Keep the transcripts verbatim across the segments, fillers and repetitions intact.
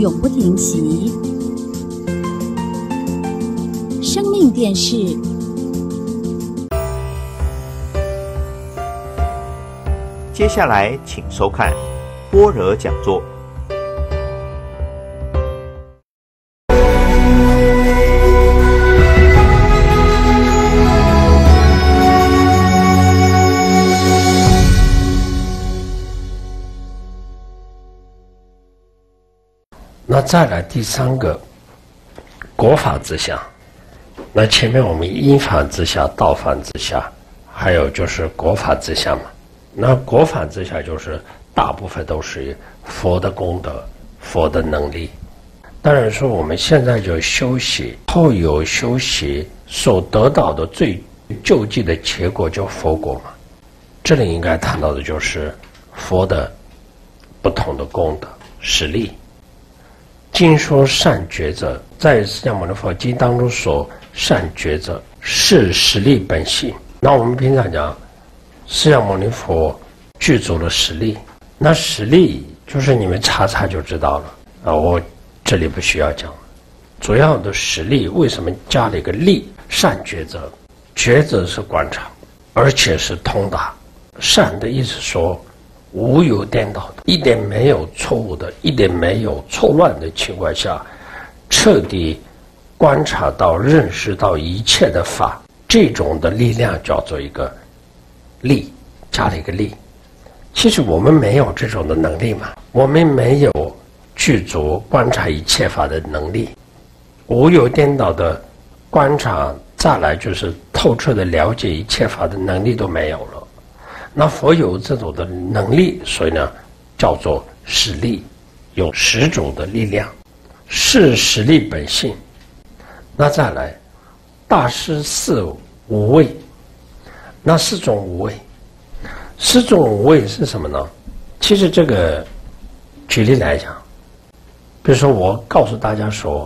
永不停息。生命电视， 接下来请收看般若讲座。 那再来第三个，国法之下。那前面我们因法之下、道法之下，还有就是国法之下嘛。那国法之下就是大部分都是佛的功德、佛的能力。当然说我们现在就修习，后有修习所得到的最究竟的结果就佛果嘛。这里应该谈到的就是佛的不同的功德实力。经说善觉者，在释迦牟尼佛经当中说善觉者是实力本性。那我们平常讲释迦牟尼佛具足了实力，那实力就是你们查查就知道了啊，我这里不需要讲。主要的实力为什么加了一个力？善觉者，觉者是观察，而且是通达。善的意思说无有颠倒的，一点没有错误的，一点没有错乱的情况下，彻底观察到、认识到一切的法，这种的力量叫做一个力，加了一个力。其实我们没有这种的能力嘛，我们没有具足观察一切法的能力，无有颠倒的观察，再来就是透彻的了解一切法的能力都没有了。那佛有这种的能力，所以呢叫做实力，有十种的力量，是实力本性。那再来大师四无畏，那四种无畏，四种无畏是什么呢？其实这个举例来讲，比如说我告诉大家说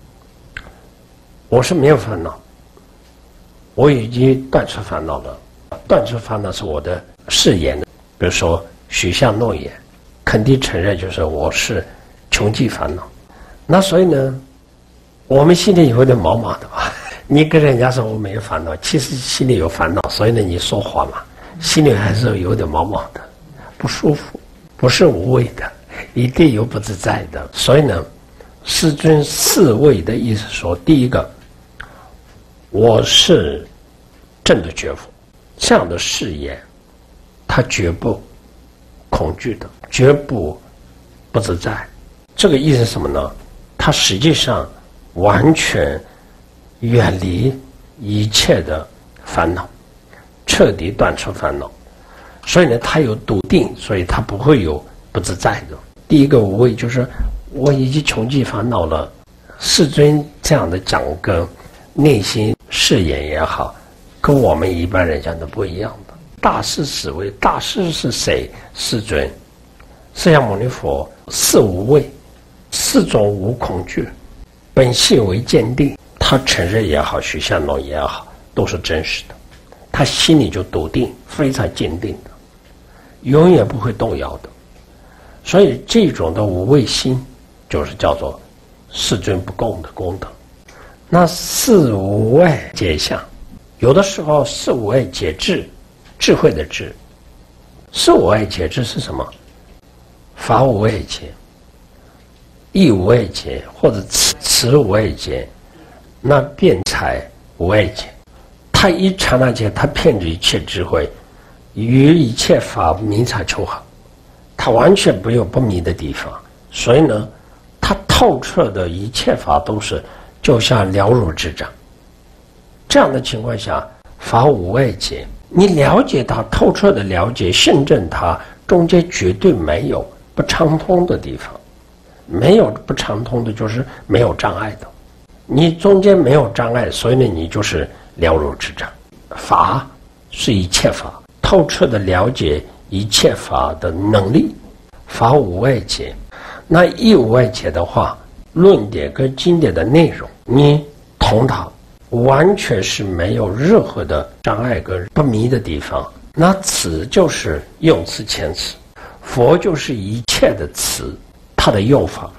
我是没有烦恼，我已经断除烦恼了。断除烦恼是我的誓言的，比如说许下诺言，肯定承认就是我是穷尽烦恼。那所以呢，我们心里有点毛毛的吧？你跟人家说我没有烦恼，其实心里有烦恼，所以呢你说话嘛，心里还是有点毛毛的，不舒服，不是无畏的，一定有不自在的。所以呢，世尊四畏的意思说，第一个，我是正的觉佛。这样的誓言，他绝不恐惧的，绝不不自在。这个意思是什么呢？他实际上完全远离一切的烦恼，彻底断除烦恼。所以呢，他有笃定，所以他不会有不自在的。第一个无畏就是我已经穷尽烦恼了。世尊这样的讲跟内心誓言也好，跟我们一般人讲的不一样的。大师四畏，大师是谁？世尊，释迦牟尼佛四无畏，四种无恐惧，本性为坚定。他承认也好，许下诺也好，都是真实的。他心里就笃定，非常坚定的，永远不会动摇的。所以这种的无畏心，就是叫做世尊不共的功德。那四无畏解相。有的时候四无畏解智，智慧的智。四无畏解智是什么？法无畏解，义无畏解，或者慈慈无畏解，那辩才无畏解。他一刹那间，他遍知一切智慧，于一切法明察秋毫，他完全没有不明的地方。所以呢，他透彻的一切法都是就像了如指掌。这样的情况下，法无畏解，你了解它，透彻的了解，信证它，中间绝对没有不畅通的地方，没有不畅通的，就是没有障碍的。你中间没有障碍，所以呢，你就是了如指掌。法是一切法，透彻的了解一切法的能力，法无畏解。那义无畏解的话，论点跟经典的内容，你通达。完全是没有任何的障碍跟不明的地方。那此就是用词遣词，佛就是一切的词，它的用法，它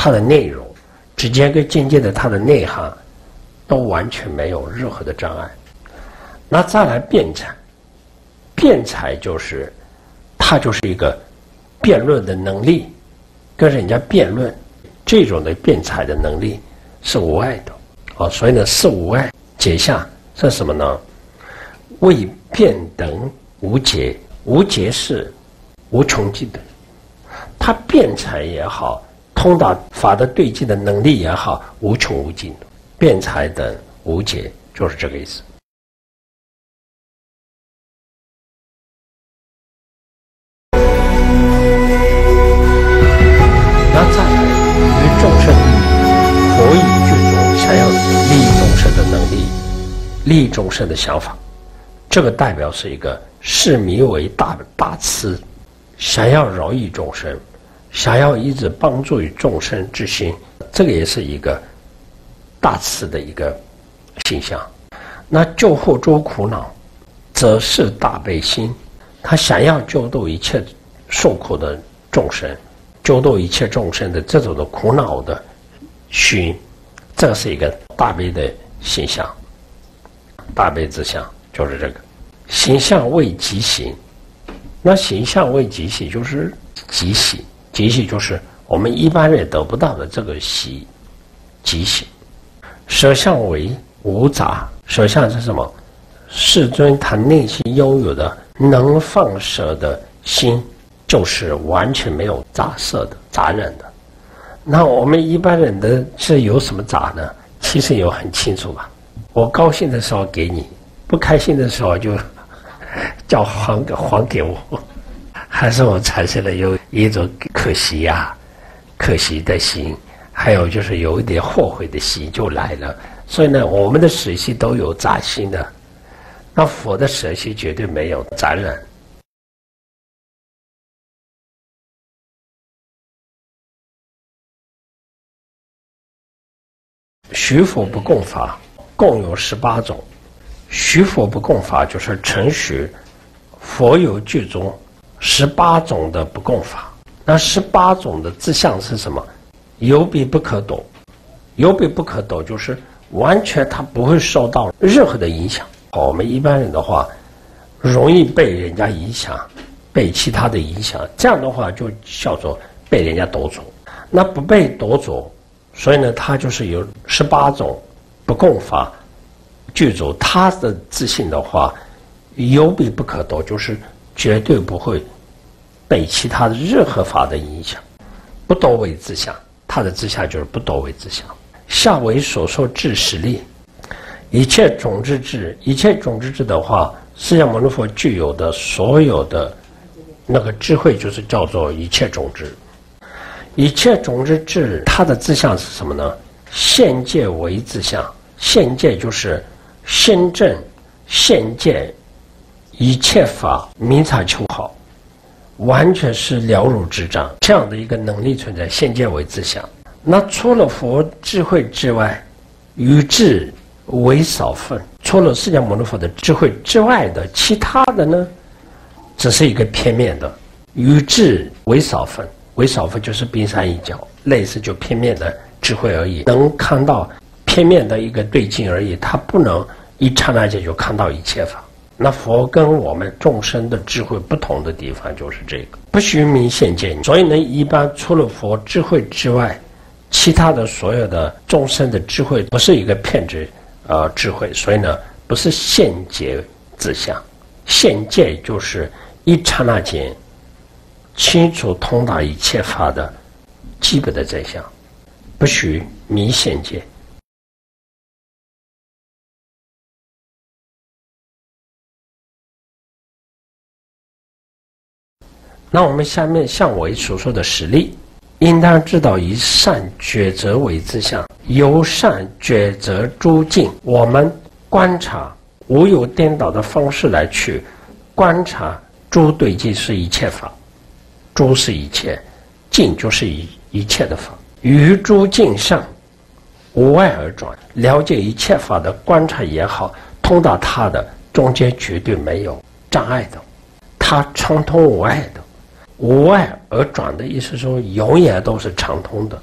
它的内容，直接跟间接的它的内涵，都完全没有任何的障碍。那再来辩才，辩才就是它就是一个辩论的能力，跟人家辩论，这种的辩才的能力是无碍的啊。所以呢，是无碍解下是什么呢？为辩等无节，无节是无穷尽的。他辩才也好，通达法的对境的能力也好，无穷无尽的。辩才等无节就是这个意思。那再来于众生利益，佛以具足想要利益众生的能力，利益众生的想法，这个代表是一个视弥为大大慈，想要饶益众生，想要一直帮助于众生之心，这个也是一个大慈的一个形象。那救护诸苦恼，则是大悲心，他想要救度一切受苦的众生，救度一切众生的这种的苦恼的心，这是一个大悲的形象。大悲之相就是这个。形象为极喜，那形象为极喜就是极喜，极喜就是我们一般人得不到的这个喜，极喜。舍相为无杂，舍相是什么？世尊他内心拥有的能放舍的心，就是完全没有杂色的杂染的。那我们一般人的是有什么杂呢？其实有很清楚吧。我高兴的时候给你，不开心的时候就叫还给还给我，还是我产生了有一种可惜呀、啊、可惜的心，还有就是有一点后悔的心就来了。所以呢，我们的舍心都有杂心的，那佛的舍心绝对没有杂染。许佛不共法，共有十八种。许佛不共法就是承许佛有具足十八种的不共法。那十八种的志向是什么？有彼不可懂，有彼不可懂就是完全它不会受到任何的影响。我们一般人的话，容易被人家影响，被其他的影响，这样的话就叫做被人家夺走。那不被夺走，所以呢，它就是有十八种不共法具足，他的自信的话，有彼不可夺，就是绝对不会被其他的任何法的影响，不夺为自相，他的自相就是不夺为自相。下为所说智实力，一切种子智，一切种子智的话，释迦牟尼佛具有的所有的那个智慧，就是叫做一切种子。一切种子智，它的自相是什么呢？现界为自相，现界就是现证现界一切法明察秋毫，完全是了如指掌，这样的一个能力存在，现界为自相。那除了佛智慧之外，于智为少分，除了释迦牟尼佛的智慧之外的其他的呢，只是一个片面的，于智为少分，为少分就是冰山一角，类似就片面的智慧而已，能看到片面的一个对境而已，它不能一刹那间就看到一切法。那佛跟我们众生的智慧不同的地方就是这个，不须明现见。所以呢，一般除了佛智慧之外，其他的所有的众生的智慧不是一个片质呃智慧，所以呢，不是现界自相。现界就是一刹那间清楚通达一切法的基本的真相，不须迷现界。那我们下面像我所说的实例，应当知道以善抉择为自相，由善抉择诸境。我们观察无有颠倒的方式来去观察诸对境是一切法，诸是一切，境就是一一切的法，于诸境上无碍而转，了解一切法的观察也好，通达它的中间绝对没有障碍的，它畅通无碍的。无碍而转的意思说永远都是畅通的，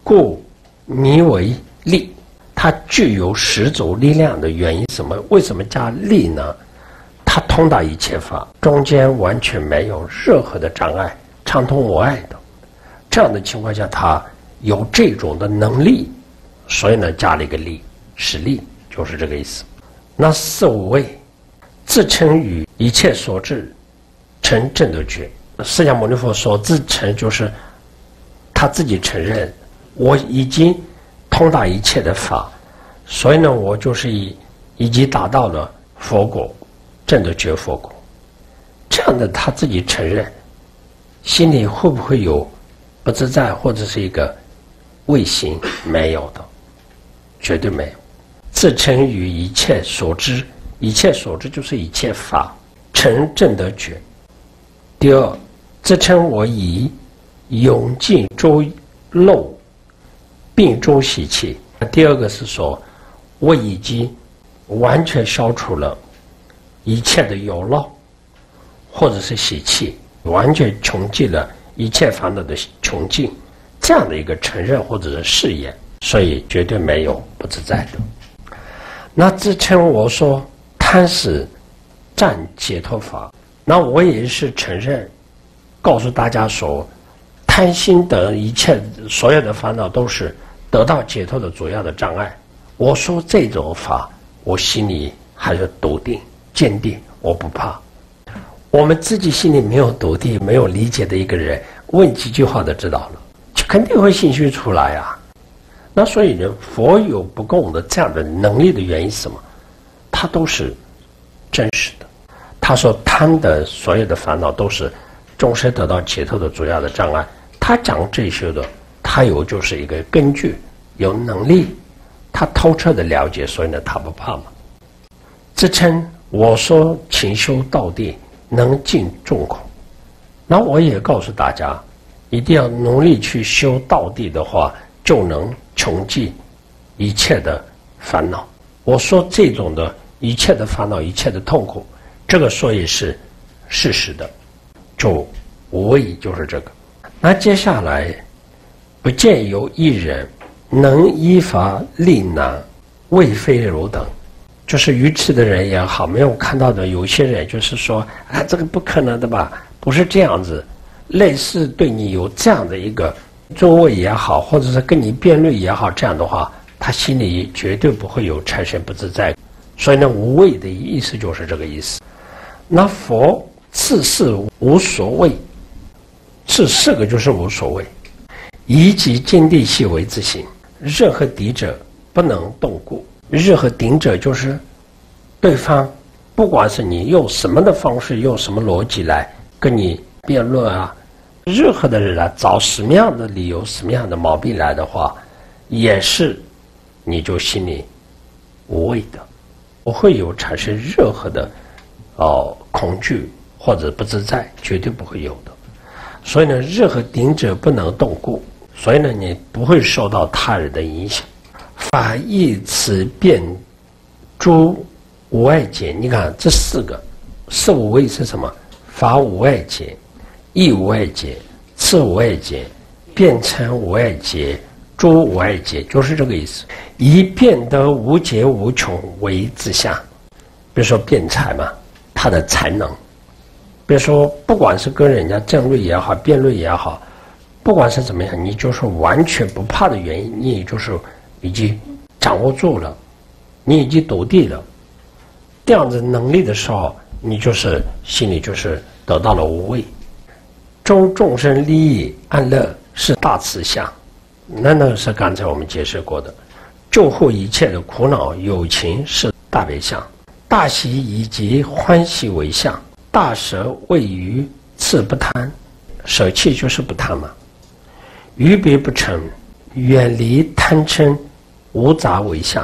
故名为力。它具有十种力量的原因什么？为什么加力呢？它通达一切法，中间完全没有任何的障碍，畅通无碍的。这样的情况下，它有这种的能力，所以呢，加了一个力，使力就是这个意思。那四无畏，自称于一切所知，成正得觉。释迦牟尼佛说自称就是他自己承认，我已经通达一切的法，所以呢，我就是已已经达到了佛果，正得觉佛果。这样的他自己承认，心里会不会有不自在或者是一个畏心？没有的，绝对没有。自称于一切所知，一切所知就是一切法，成正得觉。第二，自称我已永尽诸漏，并诸习气。第二个是说，我已经完全消除了一切的有漏，或者是习气，完全穷尽了一切烦恼的穷尽，这样的一个承认或者是誓言，所以绝对没有不自在的。那自称我说贪死占解脱法，那我也是承认，告诉大家说，贪心的一切所有的烦恼都是得到解脱的主要的障碍。我说这种法，我心里还是笃定坚定，我不怕。我们自己心里没有笃定没有理解的一个人，问几句话就知道了，就肯定会心虚出来啊。那所以呢，佛有不共的这样的能力的原因是什么？它都是真实的。他说贪的所有的烦恼都是众生得到解脱的主要的障碍。他讲这些的，他有就是一个根据，有能力，他透彻的了解，所以呢，他不怕嘛。自称我说勤修道地，能尽众苦。那我也告诉大家，一定要努力去修道地的话，就能穷尽一切的烦恼。我说这种的一切的烦恼，一切的痛苦，这个说也是事实的，就无畏就是这个。那接下来，不见有一人能依法力难，未非如等。就是愚痴的人也好，没有看到的有些人就是说，啊，这个不可能的吧？不是这样子。类似对你有这样的一个作为也好，或者是跟你辩论也好，这样的话，他心里绝对不会有产生不自在。所以呢，无畏的意思就是这个意思。那佛次世无所谓，这四个就是无所谓，以己见地系为自行，任何敌者不能动故。任何敌者就是对方，不管是你用什么的方式，用什么逻辑来跟你辩论啊，任何的人来找什么样的理由、什么样的毛病来的话，也是你就心里无畏的，不会有产生任何的哦恐惧或者不自在，绝对不会有的。所以呢，任何敌者不能动故，所以呢，你不会受到他人的影响。法义此辩诸无碍解，你看这四个，四无畏是什么？法无碍解，义无碍解，次无碍解，辩称无碍解，诸无碍解，就是这个意思。以辩得无解无穷为自相。比如说辩才嘛，他的才能，比如说不管是跟人家争论也好，辩论也好，不管是怎么样，你就是完全不怕的原因，你也就是已经掌握住了，你已经笃定了，这样子能力的时候，你就是心里就是得到了无畏。周众生利益安乐是大慈相，那那个是刚才我们解释过的。救护一切的苦恼有情是大悲相，大喜以及欢喜为相，大舍位于次不贪，舍弃就是不贪嘛。于别不成，远离贪嗔无杂为相。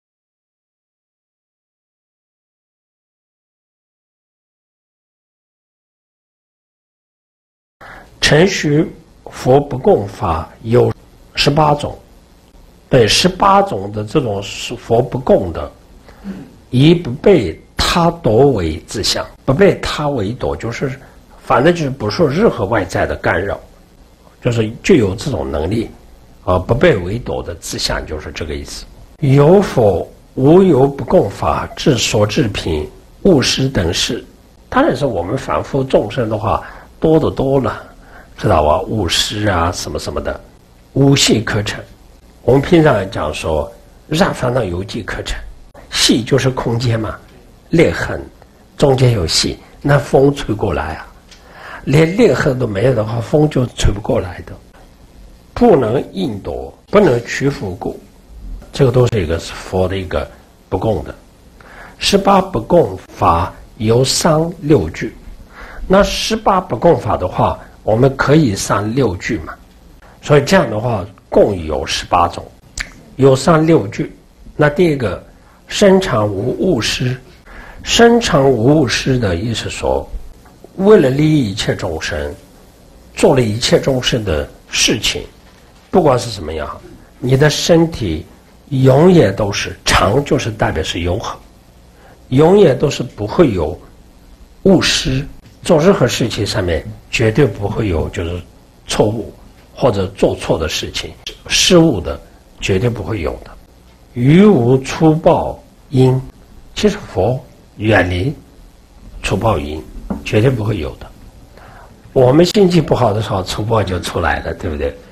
承许佛不共法有十八种，对，十八种的这种佛不共的，以不被他夺为自相，不被他为夺，就是反正就是不受任何外在的干扰，就是具有这种能力， 啊，不被围堵的自相就是这个意思。有否无有不共法治所制品务实等事？当然是我们凡夫众生的话多得多了，知道吧？务实啊什么什么的，无系可成。我们平常讲说让烦恼有迹可成，系就是空间嘛，裂痕中间有隙，那风吹过来啊，连裂痕都没有的话，风就吹不过来的。不能应夺，不能屈服故，这个都是一个佛的一个不共的。十八不共法由上六句，那十八不共法的话，我们可以上六句嘛，所以这样的话共有十八种，有上六句。那第一个身常无误失，身常无误失的意思说，为了利益一切众生，做了一切众生的事情，不管是什么样，你的身体永远都是常，就是代表是永恒，永远都是不会有误失，做任何事情上面绝对不会有就是错误或者做错的事情，失误的绝对不会有的。于无粗暴因，其实佛远离粗暴因，绝对不会有的。我们心情不好的时候，粗暴就出来了，对不对？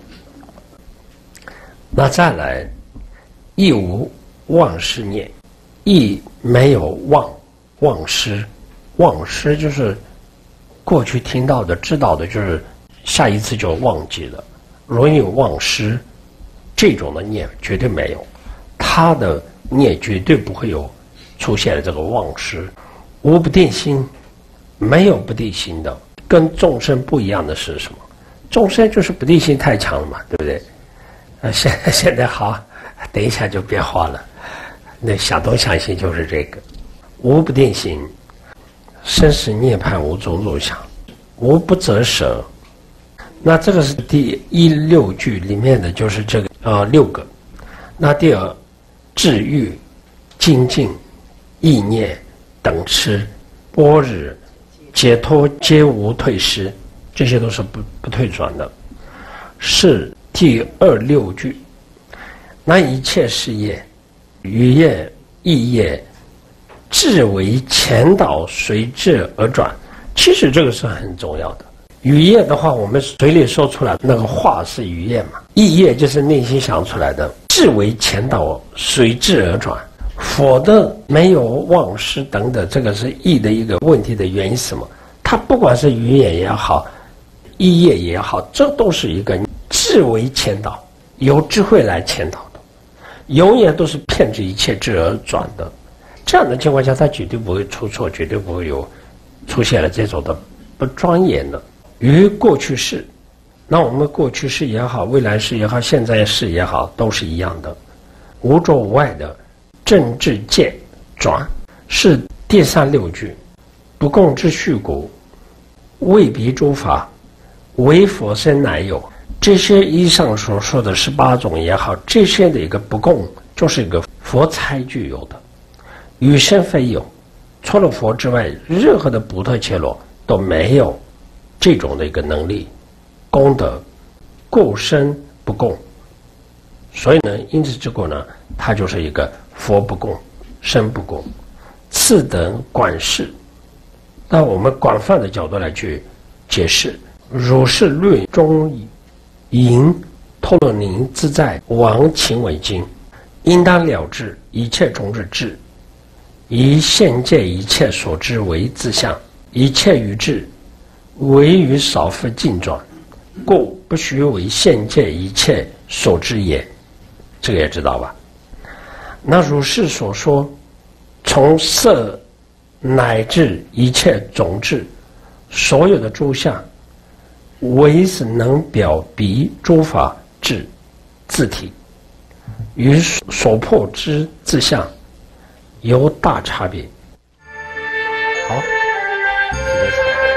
那再来，亦无忘失念，亦没有忘忘失，忘失就是过去听到的、知道的，就是下一次就忘记了，容易忘失。这种的念绝对没有，他的念绝对不会有出现了这个忘失。无不定心，没有不定心的。跟众生不一样的是什么？众生就是不定心太强了嘛，对不对？呃，现现在好，等一下就变化了。那想东想西就是这个，无不定心，生死涅槃无种种想，无不择舍。那这个是第一六句里面的，就是这个呃六个。那第二，治愈、精进、意念、等持、般若、解脱皆无退失，这些都是不不退转的，是第二六句。那一切事业、语业、意业，智为前导，随智而转。其实这个是很重要的。语业的话，我们嘴里说出来那个话是语业嘛，意业就是内心想出来的。智为前导，随智而转。佛的没有忘失等等，这个是意的一个问题的原因是什么？它不管是语言也好，意业也好，这都是一个智为前导，由智慧来前导的，永远都是骗着一切智而转的。这样的情况下，它绝对不会出错，绝对不会有出现了这种的不庄严的。于过去世，那我们过去世也好，未来世也好，现在世也好，都是一样的，无着无碍的正智见转，是第三六句。不共之序故，未彼诸法，唯佛身乃有。这些以上所说的十八种也好，这些的一个不共，就是一个佛才具有的，与身非有。除了佛之外，任何的补特伽罗都没有这种的一个能力功德，故身不共。所以呢，因此之故呢，它就是一个佛不共，身不共。次等广释，那我们广泛的角度来去解释，如是论中引陀罗尼自在王勤为经，应当了知一切种之智，以现界一切所知为自相，一切于智唯于少复尽转，故不须为现界一切所知也。这个也知道吧？那如是所说，从色乃至一切种智，所有的诸相，唯是能表彼诸法智自体，与所破之自相有大差别。好，今天差不多。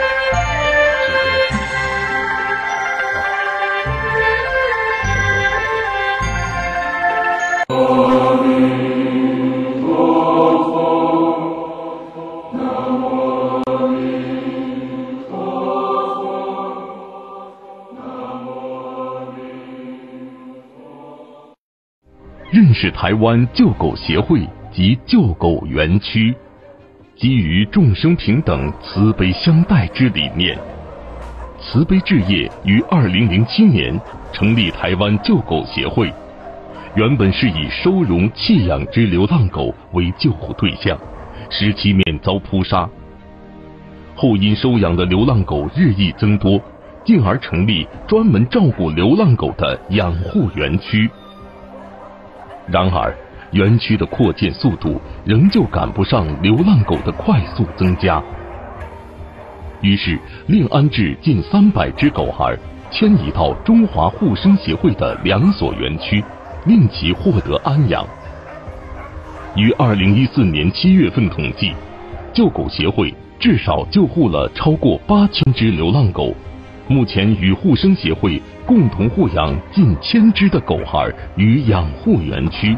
认识台湾救狗协会及救狗园区，基于众生平等、慈悲相待之理念，慈悲置业于二零零七年成立台湾救狗协会。原本是以收容弃养之流浪狗为救护对象，使其免遭扑杀。后因收养的流浪狗日益增多，进而成立专门照顾流浪狗的养护园区。然而，园区的扩建速度仍旧赶不上流浪狗的快速增加，于是另安置近三百只狗孩，迁移到中华护生协会的两所园区，令其获得安养。于二零一四年七月份统计，救狗协会至少救护了超过八千只流浪狗，目前与护生协会共同护养近千只的狗孩于养护园区。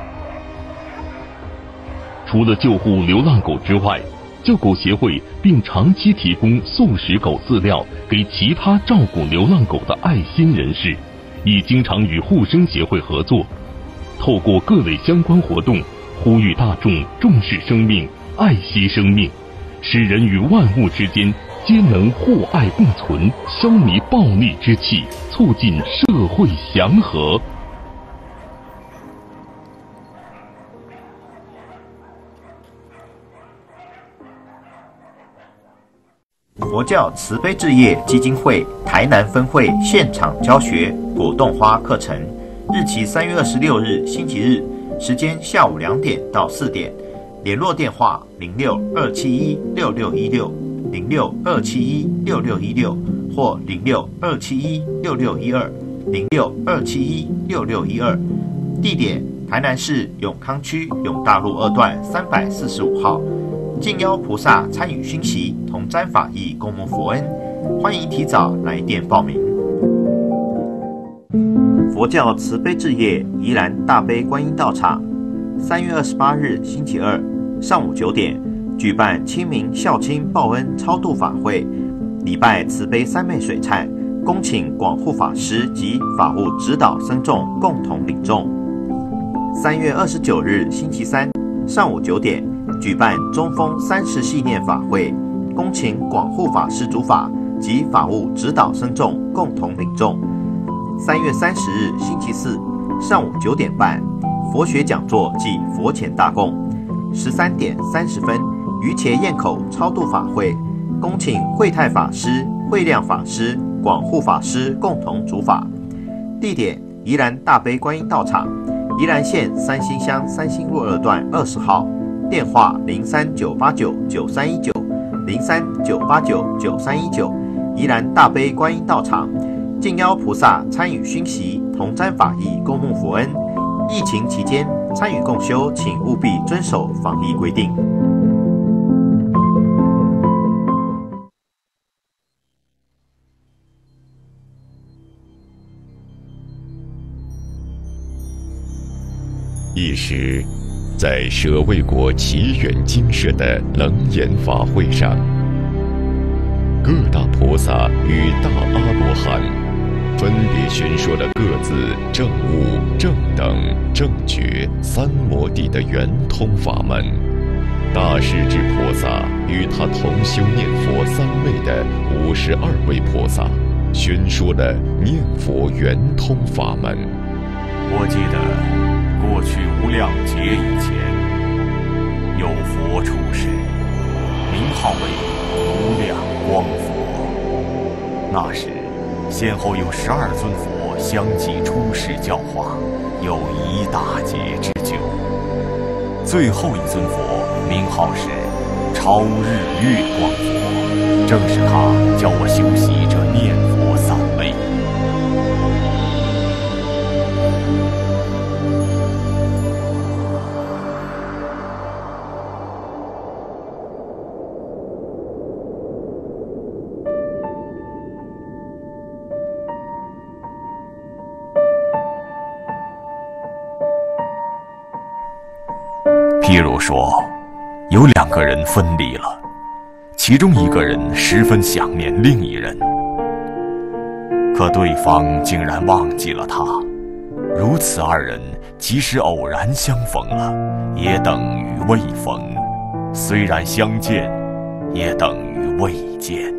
除了救护流浪狗之外，救狗协会并长期提供素食狗饲料给其他照顾流浪狗的爱心人士，亦经常与护生协会合作，透过各类相关活动，呼吁大众重视生命，爱惜生命，使人与万物之间皆能互爱共存，消弭暴戾之气，促进社会祥和。 佛教慈悲置业基金会台南分会现场教学果冻花课程，日期三月二十六日星期日，时间下午两点到四点，联络电话零六二七一六六一六零六二七一六六一六或零六二七一六六一二零六二七一六六一二，地点台南市永康区永大路二段三百四十五号。敬邀菩萨参与熏习，同沾法益，共沐佛恩。欢迎提早来电报名。佛教慈悲置业宜兰大悲观音道场，三月二十八日星期二上午九点举办清明孝亲报恩超度法会，礼拜慈悲三昧水忏，恭请广护法师及法务指导僧众共同领众。三月二十九日星期三上午九点。举办中风三十系念法会，恭请广护法师主法及法务指导僧众共同领众。三月三十日星期四上午九点半，佛学讲座暨佛前大供。十三点三十分，鱼茄堰口超度法会，恭请慧泰法师、慧亮法师、广护法师共同主法。地点：宜兰大悲观音道场，宜兰县三星乡三星路二段二十号。电话零三九八九九三一九零三九八九九三一九，宜兰大悲观音道场，敬邀菩萨参与熏习，同沾法益，共沐佛恩。疫情期间参与共修，请务必遵守防疫规定。 一时，在舍卫国奇远精舍的楞严法会上，各大菩萨与大阿罗汉分别宣说了各自正悟、正等、正觉三摩地的圆通法门。大势至菩萨与他同修念佛三昧的五十二位菩萨宣说了念佛圆通法门。 我记得过去无量劫以前，有佛出世，名号为无量光佛。那时，先后有十二尊佛相继出世教化，有一大劫之久。最后一尊佛名号是超日月光佛，正是他教我修习这念佛三昧。譬如说，有两个人分离了，其中一个人十分想念另一人，可对方竟然忘记了他， 如此二人即使偶然相逢了，也等于未逢；虽然相见，也等于未见。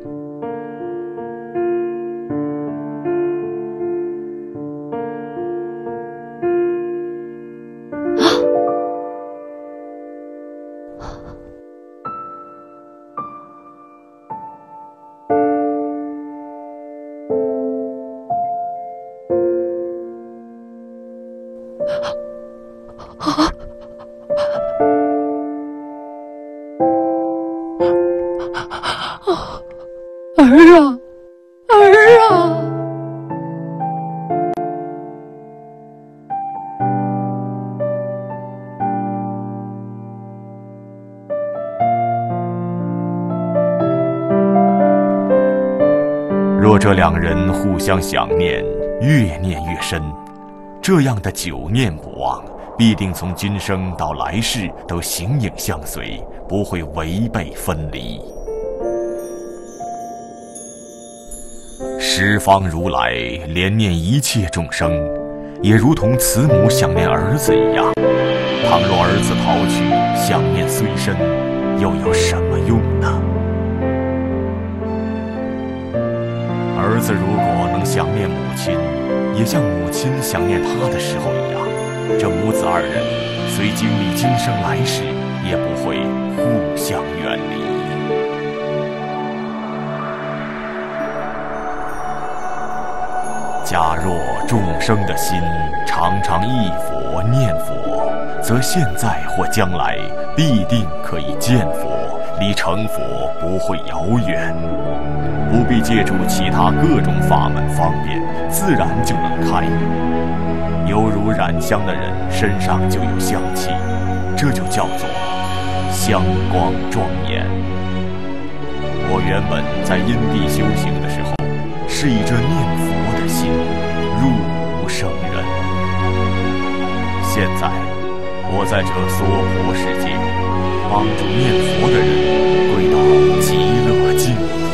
儿啊，儿啊！ 若这两人互相想念，越念越深，这样的久念不忘，必定从今生到来世都形影相随，不会违背分离。十方如来怜念一切众生，也如同慈母想念儿子一样。倘若儿子逃去，想念虽深，又有什么用呢？儿子如果能想念母亲，也像母亲想念他的时候一样，这母子二人虽经历今生来世，也不会互相远离。假若众生的心常常忆佛念佛，则现在或将来必定可以见佛，离成佛不会遥远。不必借助其他各种法门方便，自然就能开。犹如染香的人身上就有香气，这就叫做香光庄严。我原本在因地修行的时候，是以这念佛的心入无生人。现在我在这娑婆世界，帮助念佛的人归到极乐净土。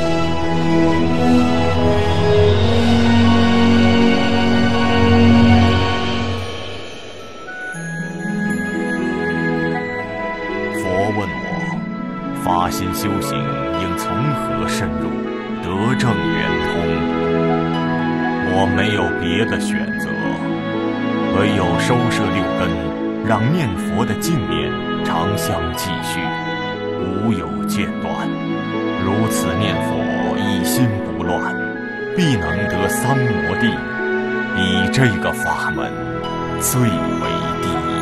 佛问我，发心修行应从何深入，得正圆通？我没有别的选择，唯有收摄六根，让念佛的净念常相继续，无有间断。如此念佛，一心不乱，必能得三摩地，比这个法门最为第一。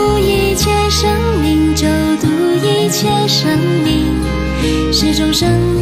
生命是众生